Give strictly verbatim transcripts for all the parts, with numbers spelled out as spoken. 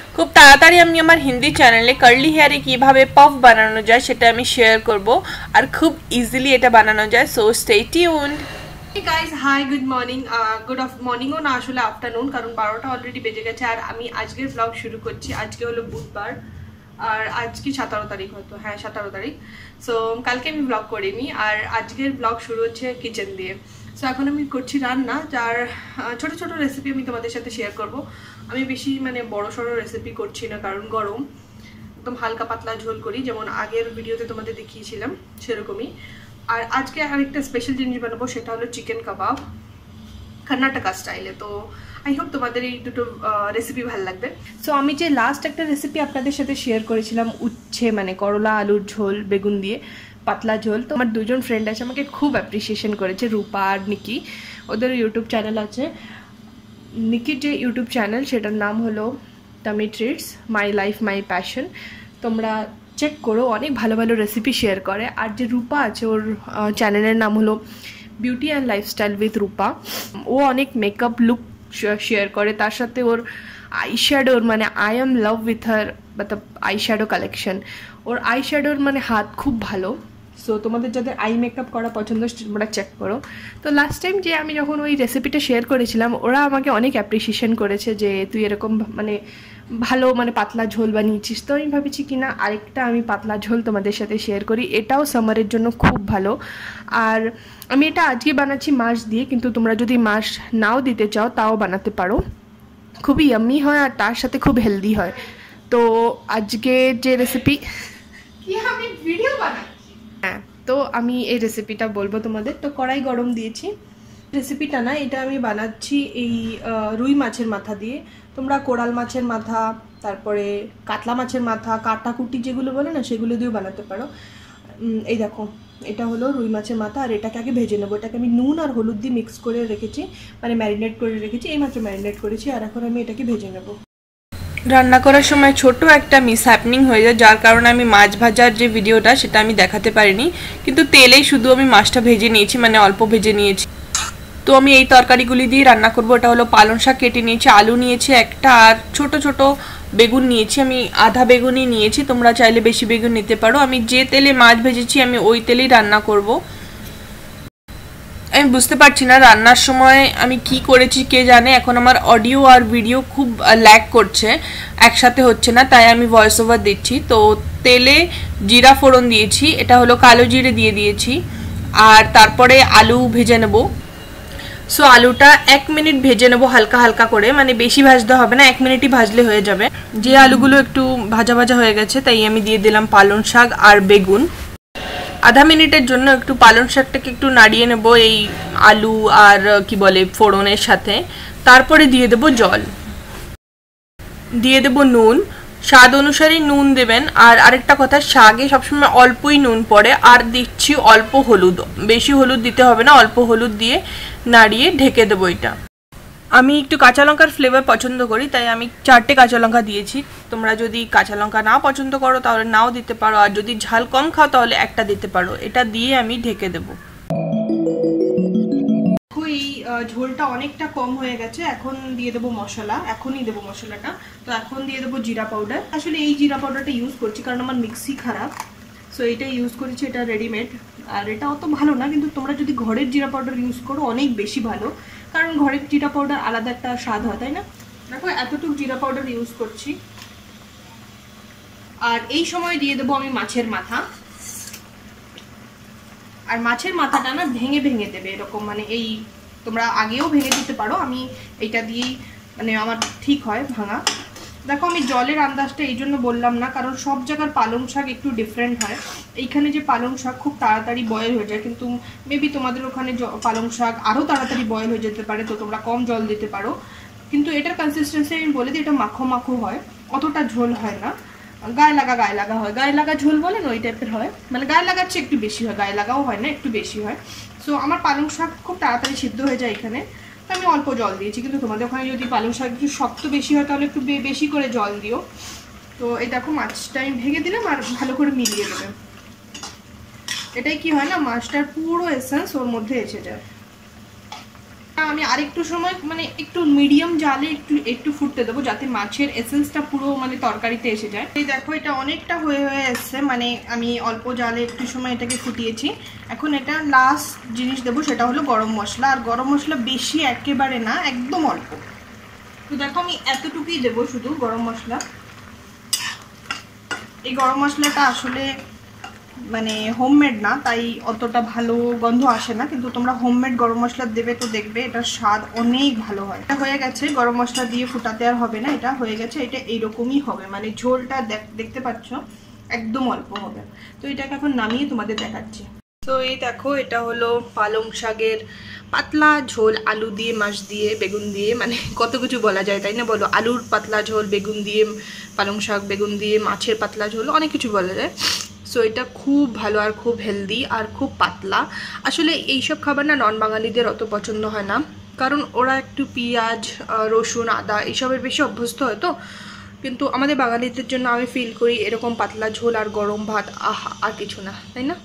খুব তাড়াতাড়ি আমি আমার হিন্দি চ্যানেলে কার্লি হেয়ারে কিভাবে পাফ বানানো যায় সেটা আমি শেয়ার করব আর খুব ইজিলি এটা বানানো যায়, so stay tuned. Hey guys, hi, good morning, uh, good of morning ও না আসলে আফটারনুন, কারণ বারোটা অলরেডি বেজে গেছে আর আমি আজকের ব্লগ শুরু করছি। আজকে হলো বুধবার আর আজকে সতেরো তারিখ, হয়তো হ্যাঁ সতেরো তারিখ। সো কালকে আমি ব্লগ করিনি আর আজকের ব্লগ শুরু হচ্ছে কিচেন দিয়ে। সো এখন আমি করছি রান্না, যার ছোট ছোট রেসিপি আমি তোমাদের সাথে শেয়ার করব। আমি বেশি মানে বড় সড়ো রেসিপি করছি না, কারণ গরম, একদম হালকা পাতলা ঝোল করি, যেমন আগের ভিডিওতে তোমাদের দেখিয়েছিলাম সেরকমই। আর আজকে আরেকটা স্পেশাল জিনিস বানাবো, সেটা হলো চিকেন কাবাব কর্ণাটকা স্টাইলে। তো আই হোপ তোমাদের এই দুটো রেসিপি ভালো লাগবে। সো আমি যে লাস্ট একটা রেসিপি আপনাদের সাথে শেয়ার করেছিলাম উচ্ছে মানে করলা আলুর ঝোল বেগুন দিয়ে পাতলা ঝোল, তো আমার দুজন ফ্রেন্ড আছে আমাকে খুব অ্যাপ্রিসিয়েশন করেছে, রূপা আর নিকি। ওদের ইউটিউব চ্যানেল আছে, নিকির যে ইউটিউব চ্যানেল সেটার নাম হলো tummy treats my life my passion. তোমরা চেক করো, অনেক ভালো ভালো রেসিপি শেয়ার করে। আর যে রূপা আছে ওর চ্যানেলের নাম হলো beauty and lifestyle with Rupa. ও অনেক মেকআপ লুক শেয়ার করে, তার সাথে ওর আই শ্যাডোর মানে I am love with her মতলব আই শ্যাডো কালেকশন। ওর আই শ্যাডোর মানে হাত খুব ভালো। সো তোমাদের যাদের আই মেকআপ করা পছন্দ তোমরা চেক করো। তো লাস্ট টাইম যে আমি যখন ওই রেসিপিটা শেয়ার করেছিলাম ওরা আমাকে অনেক অ্যাপ্রিসিয়েশন করেছে যে তুই এরকম মানে ভালো মানে পাতলা ঝোল বানিয়েছিস। তো আমি ভাবছি কি না আরেকটা আমি পাতলা ঝোল তোমাদের সাথে শেয়ার করি, এটাও সামারের জন্য খুব ভালো। আর আমি এটা আজকে বানাচ্ছি মাছ দিয়ে, কিন্তু তোমরা যদি মাছ নাও দিতে চাও তাও বানাতে পারো, খুবই ইয়াম্মি হয় আর তার সাথে খুব হেলদি হয়। তো আজকে যে রেসিপি কি আমি ভিডিও বানাচ্ছি, হ্যাঁ তো আমি এই রেসিপিটা বলবো তোমাদের। তো কড়াই গরম দিয়েছি, রেসিপিটা না এটা আমি বানাচ্ছি এই রুই মাছের মাথা দিয়ে। তোমরা কোরাল মাছের মাথা, তারপরে কাতলা মাছের মাথা, কাটাকুটি যেগুলো বলে না সেগুলো দিয়েও বানাতে পারো। এই দেখো এটা হলো রুই মাছের মাথা আর এটাকে আগে ভেজে নেবো। এটাকে আমি নুন আর হলুদ দিয়ে মিক্স করে রেখেছি, মানে ম্যারিনেট করে রেখেছি, এইমাত্র ম্যারিনেট করেছি। আর এখন আমি এটাকে ভেজে নেবো। রান্না করার সময় ছোট একটা মিস হ্যাপনিং হয়ে যায়, যার কারণে আমি মাছ ভাজার যে ভিডিওটা সেটা আমি দেখাতে পারিনি, কিন্তু তেলেই শুধু আমি মাছটা ভেজে নিয়েছি, মানে অল্প ভেজে নিয়েছি। তো আমি এই তরকারিগুলি দিয়ে রান্না করব। এটা হলো পালং শাক কেটে নিয়েছি, আলু নিয়েছি একটা, আর ছোট ছোট বেগুন নিয়েছি, আমি আধা বেগুনই নিয়েছি, তোমরা চাইলে বেশি বেগুন নিতে পারো। আমি যে তেলে মাছ ভেজেছি আমি ওই তেলেই রান্না করব। আমি বুঝতে পারছি না রান্নার সময় আমি কি করেছি কে জানে, এখন আমার অডিও আর ভিডিও খুব ল্যাগ করছে, একসাথে হচ্ছে না, তাই আমি ভয়েস ওভার দিচ্ছি। তো তেলে জিরা ফোড়ন দিয়েছি, এটা হলো কালো জিরে দিয়ে দিয়েছি, আর তারপরে আলু ভেজে নেব। সো আলুটা এক মিনিট ভেজে নেবো হালকা হালকা করে, মানে বেশি ভাজতে হবে না, এক মিনিটই ভাজলে হয়ে যাবে। যে আলুগুলো একটু ভাজা ভাজা হয়ে গেছে তাই আমি দিয়ে দিলাম পালং শাক আর বেগুন। আধা মিনিটের জন্য একটু পালং শাকটাকে একটু নাড়িয়ে নেব এই আলু আর কি বলে ফোড়নের সাথে। তারপরে দিয়ে দেব জল, দিয়ে দেব নুন, স্বাদ অনুসারে নুন দেবেন। আর আরেকটা কথা, শাকে সবসময় অল্পই নুন পড়ে, আর দিচ্ছি অল্প হলুদ, বেশি হলুদ দিতে হবে না, অল্প হলুদ দিয়ে নাড়িয়ে ঢেকে দেবো এটা। আমি একটু কাঁচা লঙ্কার ফ্লেভার পছন্দ করি তাই আমি চারটে কাঁচা লঙ্কা দিয়েছি। তোমরা যদি কাঁচা লঙ্কা না পছন্দ করো তাহলে নাও দিতে পারো, আর যদি ঝাল কম খাও তাহলে একটা দিতে পারো। এটা দিয়ে আমি ঢেকে দেবো। এই ঝোলটা অনেকটা কম হয়ে গেছে, এখন দিয়ে দেবো মশলা, এখনই দেবো মশলাটা। তো এখন দিয়ে দেবো জিরা পাউডার। আসলে এই জিরা পাউডারটা ইউজ করছি কারণ আমার মিক্সি খারাপ, সো এটা ইউজ করেছি, এটা রেডিমেড আর এটা অত ভালো না, কিন্তু তোমরা যদি ঘরের জিরা পাউডার ইউজ করো অনেক বেশি ভালো, কারণ ঘরের জিরা পাউডার আলাদা একটা স্বাদ হয়, তাই না? দেখো এতটুকু জিরা পাউডার ইউজ করছি। আর এই সময় দিয়ে দেবো আমি মাছের মাথা, আর মাছের মাথাটা না ভেঙে ভেঙে দেবে এরকম, মানে এই তোমরা আগেও ভেঙে দিতে পারো, আমি এইটা দিয়েই মানে আমার ঠিক হয় ভাঙা। দেখো আমি জলের আন্দাজটা এই জন্য বললাম না, কারণ সব জায়গার পালং শাক একটু ডিফারেন্ট হয়। এইখানে যে পালং শাক খুব তাড়াতাড়ি বয়েল হয়ে যায়, কিন্তু মেবি তোমাদের ওখানে পালং শাক আরও তাড়াতাড়ি বয়েল হয়ে যেতে পারে, তো তোমরা কম জল দিতে পারো। কিন্তু এটার কনসিস্টেন্সি আমি বলে দিই, এটা মাখো মাখো হয়, অতটা ঝোল হয় না, গায়ে লাগা গায়ে লাগা হয়, গায়ে লাগা ঝোল বলেন ওই টাইপের হয়, মানে গায়ে লাগার চেয়ে একটু বেশি হয়, গায়ে লাগাও হয় না, একটু বেশি হয়। সো আমার পালং শাক খুব তাড়াতাড়ি সিদ্ধ হয়ে যায় এখানে, তো আমি অল্প জল দিয়েছি। কিন্তু তোমাদের ওখানে যদি পালং শাক একটু শক্ত বেশি হয় তাহলে একটু বেশি করে জল দিও। তো এই দেখো মাছটা আমি ভেঙে দিলাম আর ভালো করে মিলিয়ে দেবে। এটাই কি হয় না, মাছটার পুরো এসেন্স ওর মধ্যে এসে যায়। আমি আরেকটু সময় মানে একটু মিডিয়াম জালে একটু একটু ফুটতে দেবো, যাতে মাছের এসেন্সটা পুরো মানে তরকারিতে এসে যায়। এই দেখো এটা অনেকটা হয়ে হয়ে এসছে, মানে আমি অল্প জালে একটু সময় এটাকে ফুটিয়েছি। এখন এটা লাস্ট জিনিস দেবো, সেটা হলো গরম মশলা। আর গরম মশলা বেশি একেবারে না, একদম অল্প। তো দেখো আমি এতটুকুই দেবো শুধু গরম মশলা। এই গরম মশলাটা আসলে মানে হোমমেড না, তাই অতটা ভালো গন্ধ আসে না, কিন্তু তোমরা হোমমেড গরম মশলা দেবে তো দেখবে এটার স্বাদ অনেক ভালো হয়। এটা হয়ে গেছে, গরম মশলা দিয়ে ফুটাতে আর হবে না, এটা হয়ে গেছে। এটা এইরকমই হবে, মানে ঝোলটা দেখতে পাচ্ছ একদম অল্প হবে। তো এটাকে এখন নামিয়ে তোমাদের দেখাচ্ছি। তো এই দেখো এটা হলো পালং শাকের পাতলা ঝোল, আলু দিয়ে, মাছ দিয়ে, বেগুন দিয়ে, মানে কত কিছু বলা যায় তাই না বলো। আলুর পাতলা ঝোল, বেগুন দিয়ে, পালং শাক, বেগুন দিয়ে, মাছের পাতলা ঝোল, অনেক কিছু বলা যায়। সো এটা খুব ভালো আর খুব হেলদি আর খুব পাতলা। আসলে এইসব খাবার না নন বাঙালিদের অত পছন্দ হয় না, কারণ ওরা একটু পেঁয়াজ, রসুন, আদা এইসবের বেশি অভ্যস্ত হয়। তো কিন্তু আমাদের বাঙালিদের জন্য আমি ফিল করি এরকম পাতলা ঝোল আর গরম ভাত, আহা, আর কিছু না, তাই না?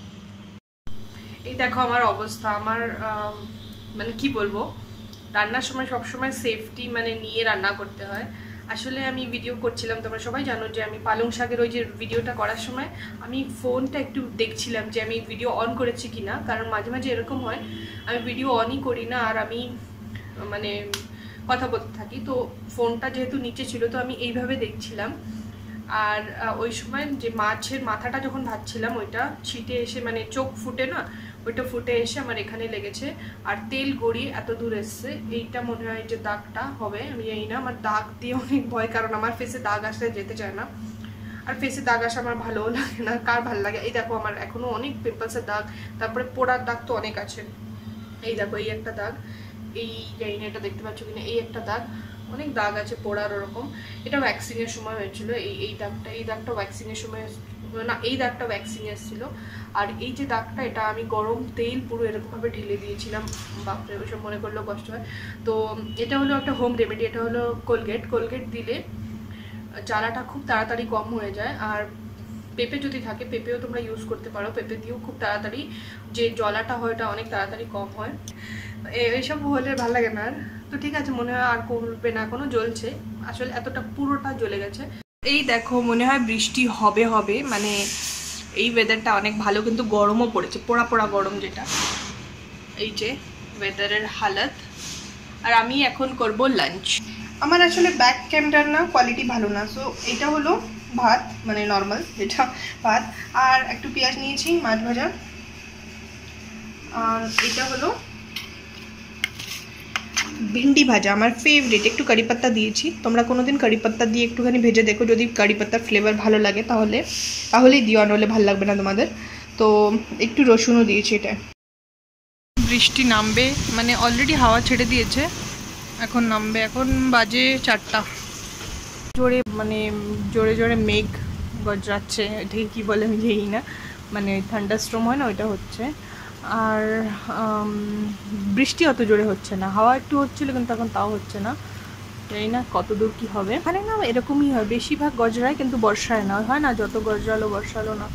এই দেখো আমার অবস্থা, আমার মানে কি বলবো, রান্নার সময় সবসময় সেফটি মানে নিয়ে রান্না করতে হয়। আসলে আমি ভিডিও করছিলাম, তোমরা সবাই জানো যে আমি পালং শাকের ওই যে ভিডিওটা করার সময় আমি ফোনটা একটু দেখছিলাম যে আমি ভিডিও অন করেছি কিনা, কারণ মাঝে মাঝে এরকম হয় আমি ভিডিও অনই করি না আর আমি মানে কথা বলতে থাকি। তো ফোনটা যেহেতু নিচে ছিল তো আমি এইভাবে দেখছিলাম। আর ওই সময় যে মাছের মাথাটা যখন ভাজছিলাম ওইটা ছিটে এসে মানে চোখ ফুটে না, ওইটা ফুটে এসে আমার এখানে লেগেছে আর তেল গড়িয়ে এত দূর এসছে। এইটা মনে হয় যে দাগটা হবে, আমি জানি না। আমার দাগ দিয়ে অনেক ভয়, কারণ আমার ফেসে দাগ আসলে যেতে চায় না, আর ফেসে দাগ আসা আমার ভালোও লাগে না। কার ভালো লাগে? এই দেখো আমার এখনো অনেক পিম্পলসের দাগ, তারপরে পোড়ার দাগ তো অনেক আছে। এই দেখো এই একটা দাগ, এই জানি না এটা দেখতে পাচ্ছ কিনা, এই একটা দাগ, অনেক দাগ আছে পোড়ার ওরকম। এটা ভ্যাকসিনের সময় হয়েছিল এই এই দাগটা। এই দাগটা ভ্যাকসিনের সময় না, এই দাগটা ভ্যাকসিন এসেছিল। আর এই যে দাগটা, এটা আমি গরম তেল পুরো এরকমভাবে ঢেলে দিয়েছিলাম। বাপরে, ওইসব মনে করলেও কষ্ট হয়। তো এটা হলো একটা হোম রেমেডি, এটা হলো কোলগেট। কোলগেট দিলে জ্বালাটা খুব তাড়াতাড়ি কম হয়ে যায়। আর পেঁপে যদি থাকে, পেঁপেও তোমরা ইউজ করতে পারো, পেঁপে দিয়েও খুব তাড়াতাড়ি যে জ্বলাটা হয় ওটা অনেক তাড়াতাড়ি কম হয়। এইসব হলে ভালো লাগে না আর। তো ঠিক আছে, মনে হয় আর করবে না, কোনো জ্বলছে, আসলে এতটা পুরোটা জ্বলে গেছে। এই দেখো মনে হয় বৃষ্টি হবে হবে, মানে এই ওয়েদারটা অনেক ভালো, কিন্তু গরমও পড়েছে, পোড়া পোড়া গরম যেটা। এই যে ওয়েদারের হালত। আর আমি এখন করব লাঞ্চ। আমার আসলে ব্যাক ক্যামেরার না কোয়ালিটি ভালো না, সো এটা হলো ভাত, মানে নর্মাল যেটা ভাত, আর একটু পেঁয়াজ নিয়েছি, মাছ ভাজা, আর এটা হলো ভিন্ডি ভাজা, আমার ফেভারিট। একটু কারি পাত্তা দিয়েছি, তোমরা কোনোদিন কারি পাত্তা দিয়ে একটুখানি ভেজে দেখো, যদি কারি পাত্তার ফ্লেভার ভালো লাগে তাহলে তাহলেই দিও, আর নইলে ভালো লাগবে না তোমাদের। তো একটু রসুনও দিয়েছি এটা। বৃষ্টি নামবে, মানে অলরেডি হাওয়া ছেড়ে দিয়েছে, এখন নামবে। এখন বাজে চারটা, জোরে মানে জোরে জোরে মেঘ গজরাচ্ছে, এটাকে কী বলে আমি জানি না, মানে থান্ডারস্টর্ম হয় না, ওইটা হচ্ছে। আর বৃষ্টি অত জোরে হচ্ছে না, হাওয়া একটু হচ্ছিলো কিন্তু এখন তাও হচ্ছে না, জানি না কত দূর কী হবে। এখানে না এরকমই হয়, বেশিরভাগ গজরায়, কিন্তু বর্ষায় না হয় না, যত গজরালো বর্ষালো না।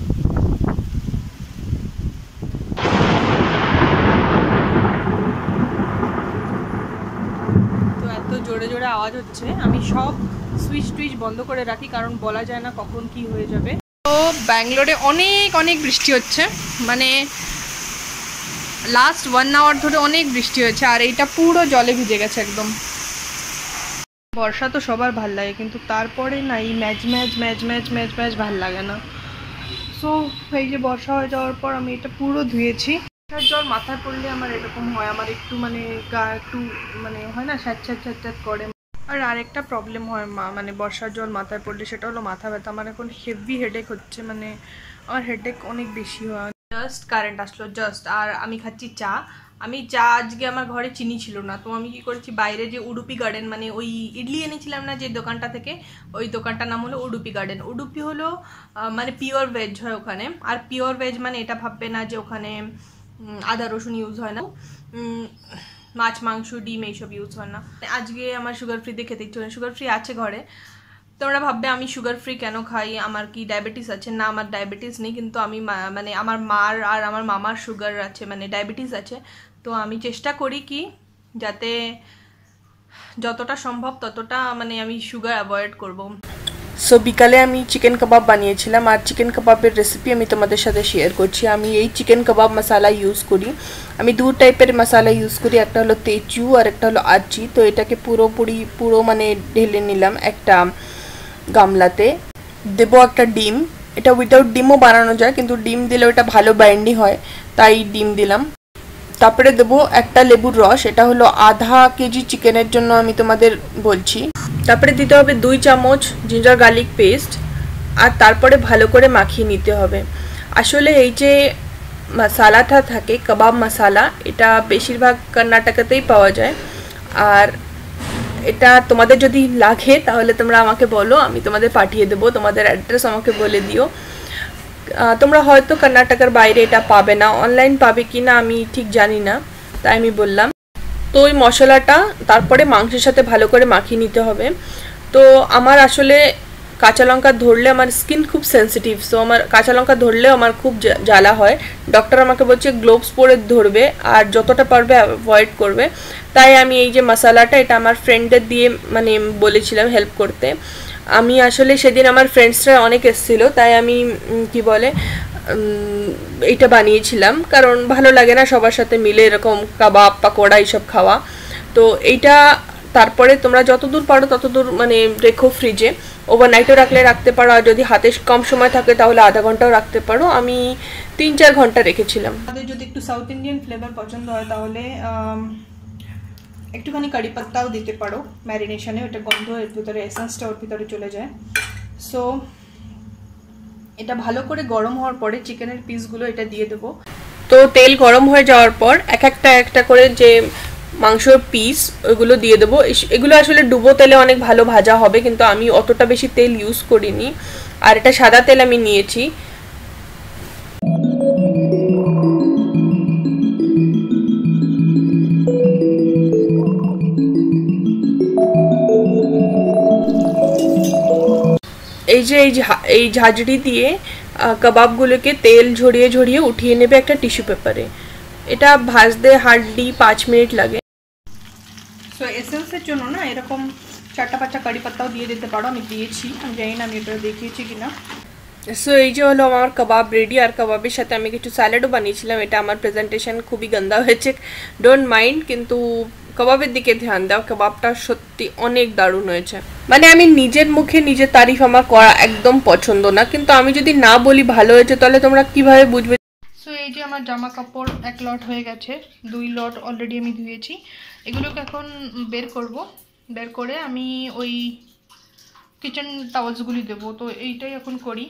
তো এত জোরে জোরে আওয়াজ হচ্ছে, আমি সব সুইচ টুইচ বন্ধ করে রাখি, কারণ বলা যায় না কখন কি হয়ে যাবে। তো ব্যাঙ্গালোরে অনেক অনেক বৃষ্টি হচ্ছে, মানে লাস্ট ওয়ান আওয়ার ধরে অনেক বৃষ্টি হয়েছে, আর এইটা পুরো জলে ভিজে গেছে একদম। বর্ষা তো সবার ভাল লাগে, কিন্তু তারপরে না এই match match match match match match ভাল লাগে না। সো এই যে বর্ষা হয়ে যাওয়ার পর আমি এটা পুরো ধুয়েছি। বর্ষার জল মাথায় পড়লে আমার এরকম হয়, আমার একটু মানে গা একটু মানে হয় না, স্যাঁত স্যাঁত স্যাঁত স্যাঁত করে। আর আরেকটা প্রবলেম হয় মা মানে বর্ষার জল মাথায় পড়লে, সেটা হলো মাথা ব্যথা। আমার এখন হেভি হেডেক হচ্ছে, মানে আমার হেডেক অনেক বেশি হয়। জাস্ট কারেন্ট আসলো জাস্ট, আর আমি খাচ্ছি চা। আমি চা আজকে আমার ঘরে চিনি ছিল না, তো আমি কি করেছি, বাইরে যে উডুপি গার্ডেন মানে ওই ইডলি এনেছিলাম না যে দোকানটা থেকে, ওই দোকানটার নাম হলো উডুপি গার্ডেন। উডুপি হলো মানে পিওর ভেজ হয় ওখানে, আর পিওর ভেজ মানে এটা ভাববে না যে ওখানে আদা রসুন ইউজ হয় না, মাছ মাংস ডিম এইসব ইউজ হয় না। আজকে আমার সুগার ফ্রিতে খেতে ইচ্ছে হয়, সুগার ফ্রি আছে ঘরে। তোমরা ভাববে আমি সুগার ফ্রি কেন খাই, আমার কি ডায়াবেটিস আছে? না, আমার ডায়াবেটিস নেই, কিন্তু আমি মানে আমার মার আর আমার মামার সুগার আছে, মানে ডায়াবেটিস আছে। তো আমি চেষ্টা করি কি যাতে যতটা সম্ভব ততটা মানে আমি সুগার অ্যাভয়েড করব। সো বিকালে আমি চিকেন কাবাব বানিয়েছিলাম আর চিকেন কাবাবের রেসিপি আমি তোমাদের সাথে শেয়ার করছি। আমি এই চিকেন কাবাব মশলা ইউজ করি, আমি দু টাইপের মশলা ইউজ করি, একটা হলো তেজু আর একটা হলো আচি। তো এটাকে পুরোপুরি পুরো মানে ঢেলে নিলাম একটা গামলাতে। দেবো একটা ডিম, এটা উইদাউট ডিমও বানানো যায় কিন্তু ডিম দিলে ওটা ভালো বাইন্ডিং হয়, তাই ডিম দিলাম। তারপরে দেবো একটা লেবুর রস, এটা হলো আধা কেজি চিকেনের জন্য আমি তোমাদের বলছি। তারপরে দিতে হবে দুই চামচ জিঞ্জার গার্লিক পেস্ট আর তারপরে ভালো করে মাখিয়ে নিতে হবে। আসলে এই যে মশলাটা থাকে কাবাব মশলা, এটা বেশিরভাগ কর্ণাটকাতেই পাওয়া যায়। আর এটা তোমাদের যদি লাগে তাহলে তোমরা আমাকে বলো, আমি তোমাদের পাঠিয়ে দেবো। তোমাদের অ্যাড্রেস আমাকে বলে দিও। তোমরা হয়তো কর্ণাটকের বাইরে এটা পাবে না, অনলাইন পাবে কি না আমি ঠিক জানি না, তাই আমি বললাম। তো ওই মশলাটা তারপরে মাংসের সাথে ভালো করে মাখিয়ে নিতে হবে। তো আমার আসলে কাঁচা লঙ্কা ধরলে আমার স্কিন খুব সেন্সিটিভ, সো আমার কাঁচা লঙ্কা ধরলেও আমার খুব জ্বালা হয়। ডক্টর আমাকে বলছে গ্লোভস পরে ধরবে আর যতটা পারবে অ্যাভয়েড করবে। তাই আমি এই যে মশলাটা এটা আমার ফ্রেন্ডদের দিয়ে মানে বলেছিলাম হেল্প করতে। আমি আসলে সেদিন আমার ফ্রেন্ডসরা অনেক এসেছিলো, তাই আমি কি বলে এইটা বানিয়েছিলাম, কারণ ভালো লাগে না সবার সাথে মিলে এরকম কাবাব পাকোড়া এইসব খাওয়া। তো এইটা তারপরে তোমরা যতদূর পারো ততদূর মানে রেখো ফ্রিজে, ওভারনাইটও রাখলে রাখতে পারো, আর যদি হাতে কম সময় থাকে তাহলে আধা ঘন্টাও রাখতে পারো। আমি তিন চার ঘন্টা রেখেছিলাম। আমাদের যদি একটু সাউথ ইন্ডিয়ান ফ্লেভার পছন্দ হয় তাহলে একটুখানি কারি পাত্তাও দিতে পারো ম্যারিনেশনে, ওটা গন্ধ এর ভিতরে এসেন্সটা ওর ভিতরে চলে যায়। সো এটা ভালো করে গরম হওয়ার পরে চিকেনের পিসগুলো এটা দিয়ে দেবো। তো তেল গরম হয়ে যাওয়ার পর এক একটা একটা করে যে মাংসর পিস ওইগুলো দিয়ে দেবো। এগুলো আসলে ডুবো তেলে অনেক ভালো ভাজা হবে, কিন্তু আমি অতটা বেশি তেল ইউজ করিনি, আর এটা সাদা তেল আমি নিয়েছি। এই যে এই ঝাঁঝরি দিয়ে কাবাবগুলোকে তেল ঝরিয়ে ঝরিয়ে উঠিয়ে নেবে একটা টিস্যু পেপারে। এটা ভাজতে হার্ডলি পাঁচ মিনিট লাগে। সো এসেন্সের জন্য না এরকম চারটা পাঁচটা কারি পাত্তাও দিয়ে দিতে পারো, আমি দিয়েছি, আমি জানি না আমি এটা দেখিয়েছি কিনা। সো এই যে হলো আমার কাবাব রেডি, আর কাবাবের সাথে আমি কিছু স্যালাডও বানিয়েছিলাম। এটা আমার প্রেজেন্টেশন খুবই গন্দা হয়েছে, ডোন্ট মাইন্ড, কিন্তু কাবাবের দিকে ধ্যান দাও, কাবাবটা সত্যি অনেক দারুণ হয়েছে। মানে আমি নিজের মুখে নিজের তারিফ আমার করা একদম পছন্দ না, কিন্তু আমি যদি না বলি ভালো হয়েছে তাহলে তোমরা কিভাবে বুঝবে। সো এই যে আমার জামা কাপড় এক লট হয়ে গেছে, দুই লট অলরেডি আমি ধুয়েছি। এগুলোকে এখন বের করব, বের করে আমি ওই কিচেন টাওয়ালসগুলি দেবো। তো এইটাই এখন করি।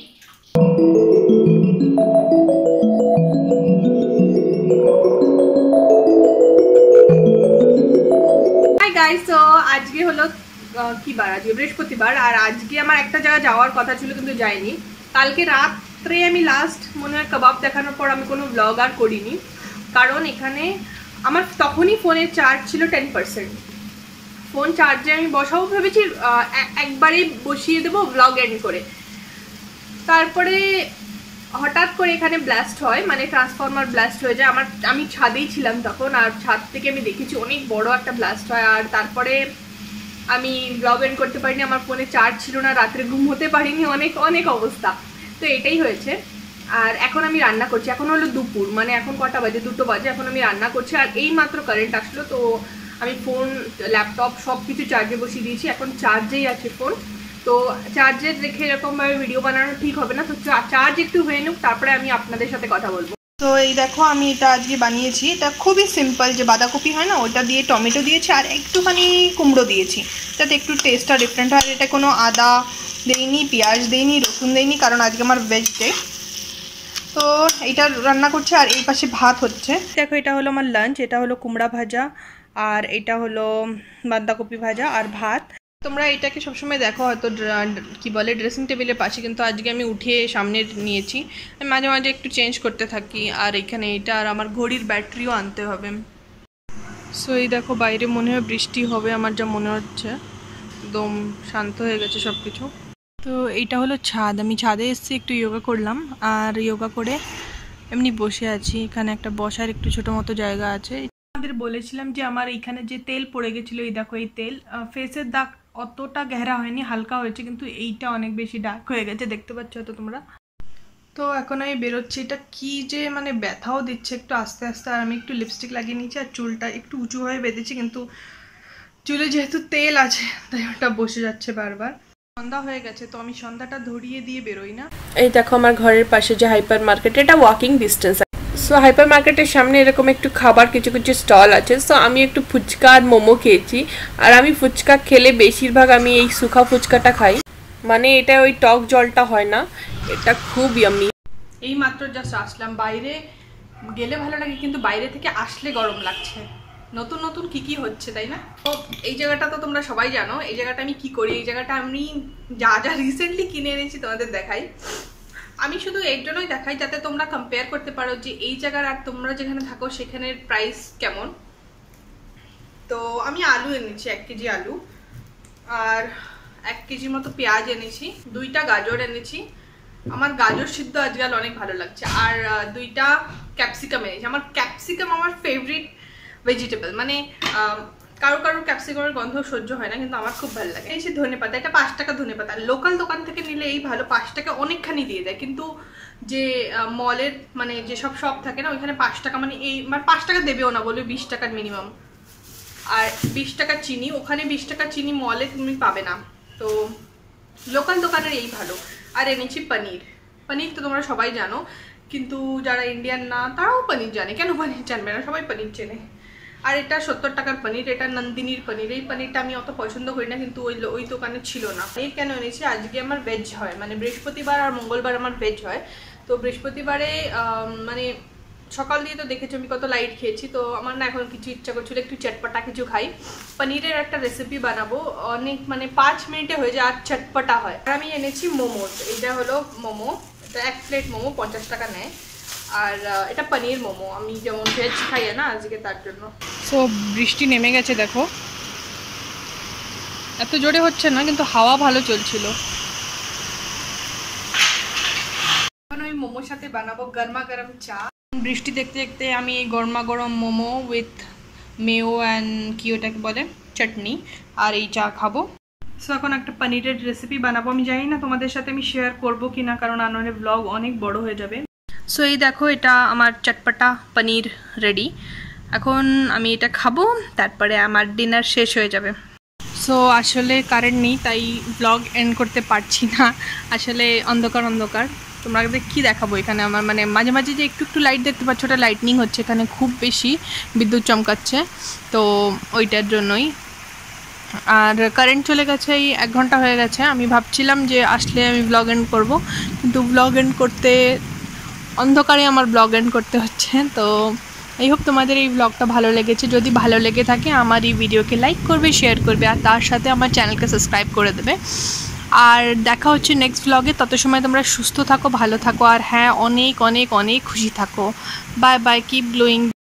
হাই গাইস, তো আজকে হলো কি বার, আজকে বৃহস্পতিবার, আর আজকে আমার একটা জায়গা যাওয়ার কথা ছিল কিন্তু যাইনি। কালকে রাত্রে আমি লাস্ট মনে হয় কাবাব দেখানোর পর আমি কোনো ব্লগ আর করিনি, কারণ এখানে আমার তখনই ফোনের চার্জ ছিল টেন পার্সেন্ট। ফোন চার্জে আমি বসাবো ভেবেছি, একবারেই বসিয়ে দেবো ব্লগ এন্ড করে। তারপরে হঠাৎ করে এখানে ব্লাস্ট হয়, মানে ট্রান্সফরমার ব্লাস্ট হয়ে যায়। আমার আমি ছাদেই ছিলাম তখন, আর ছাদ থেকে আমি দেখেছি অনেক বড় একটা ব্লাস্ট হয়। আর তারপরে আমি ব্লগ এন্ড করতে পারিনি, আমার ফোনে চার্জ ছিল না, রাত্রে ঘুম হতে পারিনি, অনেক অনেক অবস্থা। তো এটাই হয়েছে। আর এখন আমি রান্না করছি, এখন হলো দুপুর, মানে এখন কটা বাজে, দুটো বাজে, এখন আমি রান্না করছি। আর এই মাত্র কারেন্ট আসলো, তো আমি ফোন ল্যাপটপ সব কিছু চার্জে বসিয়ে দিয়েছি, এখন চার্জেই আছে ফোন। তো চার্জে রেখে এরকমভাবে ভিডিও বানানো ঠিক হবে না, তো চার্জ একটু হয়ে নিক, তারপরে আমি আপনাদের সাথে কথা বলবো। তো এই দেখো আমি এটা আজকে বানিয়েছি, এটা খুবই সিম্পল, যে বাঁধাকপি হয় না ওটা দিয়ে টমেটো দিয়েছি আর একটুখানি কুমড়ো দিয়েছি, যাতে একটু টেস্টটা ডিফারেন্ট হয়। এটা কোনো আদা দেইনি, পেঁয়াজ দেইনি, রসুন দেইনি, কারণ আজকে আমার ভেজ ডে। তো এইটা রান্না করছে আর এই পাশে ভাত হচ্ছে। দেখো এটা হলো আমার লাঞ্চ, এটা হলো কুমড়া ভাজা আর এটা হলো বাঁধাকপি ভাজা আর ভাত। তোমরা এটাকে সবসময় দেখো হয়তো কি বলে ড্রেসিং টেবিলের পাশে, কিন্তু আজকে আমি উঠিয়ে সামনে নিয়েছি। আমি মাঝে মাঝে একটু চেঞ্জ করতে থাকি। আর এখানে এটা আর আমার ঘড়ির ব্যাটারিও আনতে হবে। সো এই দেখো বাইরে মনে হয় বৃষ্টি হবে, আমার যা মনে হচ্ছে, একদম শান্ত হয়ে গেছে সব কিছু। তো এইটা হলো ছাদ, আমি ছাদে এসেছি, একটু যোগা করলাম আর যোগা করে এমনি বসে আছি। এখানে একটা বসার একটু ছোটো মতো জায়গা আছে। আমাদের বলেছিলাম যে আমার এইখানে যে তেল পড়ে গেছিলো, এই দেখো এই তেল, ফেসের দাগ অতটা গেরা হয়নি, হালকা হয়েছে, কিন্তু এইটা অনেক বেশি ডার্ক হয়ে গেছে, দেখতে পাচ্ছ তো তোমরা। তো এখন আমি বেরোচ্ছি, এটা কি যে মানে ব্যথাও দিচ্ছে একটু আস্তে আস্তে। আর আমি একটু লিপস্টিক লাগিয়ে নিয়েছি আর চুলটা একটু উঁচু হয়ে বেঁধেছি, কিন্তু চুলে যেহেতু তেল আছে তাই ওটা বসে যাচ্ছে বারবার। সন্ধ্যা হয়ে গেছে, তো আমি সন্ধ্যাটা ধরিয়ে দিয়ে বেরোই না। এই দেখো আমার ঘরের পাশে যে হাইপার মার্কেট, এটা ওয়াকিং ডিস্টেন্স। সো হাইপার মার্কেটের সামনে এরকম একটু খাবার কিছু কিছু স্টল আছে। সো আমি একটু ফুচকা আর মোমো খেয়েছি। আর আমি ফুচকা খেলে বেশিরভাগ আমি এই শুকা ফুচকাটা খাই, মানে এটা ওই টক জলটা হয় না, এটা খুব ইয়াম্মি। এই মাত্র জাস্ট আসলাম, বাইরে গেলে ভালো লাগে কিন্তু বাইরে থেকে আসলে গরম লাগছে। নতুন নতুন কি কি হচ্ছে তাই না। তো এই জায়গাটা তো তোমরা সবাই জানো, এই জায়গাটা আমি কি করি, এই জায়গাটা আমি যা যা রিসেন্টলি কিনে এনেছি তোমাদের দেখাই। আমি শুধু এর জন্যই দেখাই যাতে তোমরা কম্পেয়ার করতে পারো যে এই জায়গার আর তোমরা যেখানে থাকো সেখানের প্রাইস কেমন। তো আমি আলু এনেছি, এক কেজি আলু, আর এক কেজির মতো পেঁয়াজ এনেছি, দুইটা গাজর এনেছি, আমার গাজর সিদ্ধ আজকাল অনেক ভালো লাগছে, আর দুইটা ক্যাপসিকাম এনেছি। আমার ক্যাপসিকাম আমার ফেভারিট ভেজিটেবল, মানে কারো কারোর ক্যাপসিকামের গন্ধ সহ্য হয় না, কিন্তু আমার খুব ভালো লাগে। এই যে ধনে পাতা, এটা পাঁচ টাকা ধনে পাতা, লোকাল দোকান থেকে নিলে এই ভালো, পাঁচ টাকা অনেকখানি দিয়ে দেয়, কিন্তু যে মলের মানে যেসব শপ থাকে না ওইখানে পাঁচ টাকা মানে এই মানে পাঁচ টাকা দেবেও না, বলবে বিশ টাকার মিনিমাম। আর বিশ টাকা চিনি, ওখানে বিশ টাকা চিনি মলে তুমি পাবে না, তো লোকাল দোকানের এই ভালো। আর এনেছি পনির, পনির তো তোমরা সবাই জানো, কিন্তু যারা ইন্ডিয়ান না তারাও পনির জানে, কেন পনির জানবে না, সবাই পনির চেনে। আর এটা সত্তর টাকার পনির, এটা নন্দিনীর পনির। এই পনিরটা আমি অত পছন্দ করি না, কিন্তু ওই ওই দোকানে ছিল না। পনির কেন এনেছি, আজকে আমার ভেজ হয়, মানে বৃহস্পতিবার আর মঙ্গলবার আমার ভেজ হয়। তো বৃহস্পতিবারে মানে সকাল দিয়ে তো দেখেছো আমি কত লাইট খেয়েছি, তো আমার না এখন কিছু ইচ্ছা করছিল একটু চটপটা কিছু খাই। পনিরের একটা রেসিপি বানাবো, অনেক মানে পাঁচ মিনিটে হয়ে যায় আর চটপটা হয়। আর আমি এনেছি মোমো, এটা হলো মোমো, এটা এক প্লেট মোমো পঞ্চাশ টাকা নেয়। আর এটা পনির মোমো, আমি যেমন ভেজ খাই না আজকে তার জন্য। সো বৃষ্টি নেমে গেছে, দেখো এত জোরে হচ্ছে না, কিন্তু হাওয়া ভালো চলছিল। এখন ওই মোমোর সাথে বানাবো গরমা গরম চা। বৃষ্টি দেখতে দেখতে আমি এই গরমা গরম মোমো উইথ মেও অ্যান্ড কি ওটাকে বলে চাটনি আর এই চা খাবো। সো এখন একটা পনিরের রেসিপি বানাবো, আমি জানি না তোমাদের সাথে আমি শেয়ার করবো কিনা, কারণ আননের ব্লগ অনেক বড় হয়ে যাবে। সো এই দেখো এটা আমার চটপটা পনির রেডি, এখন আমি এটা খাবো, তারপরে আমার ডিনার শেষ হয়ে যাবে। সো আসলে কারেন্ট নেই তাই ব্লগ এন্ড করতে পারছি না, আসলে অন্ধকার অন্ধকার। তোমরা কি দেখাবো এখানে, আমার মানে মাঝে মাঝে যে একটু একটু লাইট দেখতে পাচ্ছ, ওটা লাইটনিং হচ্ছে, এখানে খুব বেশি বিদ্যুৎ চমকাচ্ছে, তো ওইটার জন্যই। আর কারেন্ট চলে গেছে, এই এক ঘন্টা হয়ে গেছে। আমি ভাবছিলাম যে আসলে আমি ব্লগ এন্ড করবো, কিন্তু ব্লগ এন্ড করতে অন্ধকারে আমার ব্লগ এন্ড করতে হচ্ছে। তো আই হোপ তোমাদের এই ব্লগটা ভালো লেগেছে, যদি ভালো লেগে থাকে আমার এই ভিডিওকে লাইক করবে, শেয়ার করবে, আর তার সাথে আমার চ্যানেলকে সাবস্ক্রাইব করে দেবে। আর দেখা হচ্ছে নেক্সট ব্লগে, তত সময় তোমরা সুস্থ থাকো, ভালো থাকো, আর হ্যাঁ অনেক অনেক অনেক খুশি থাকো। Bye bye, keep glowing.